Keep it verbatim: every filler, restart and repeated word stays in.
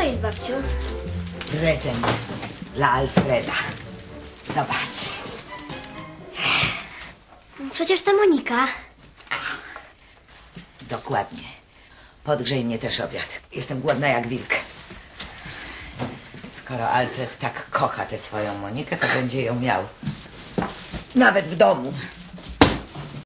jest, babciu? Prezent dla Alfreda. Zobacz. Przecież to Monika. Dokładnie. Podgrzej mnie też obiad. Jestem głodna jak wilk. Skoro Alfred tak kocha tę swoją Monikę, to będzie ją miał. Nawet w domu.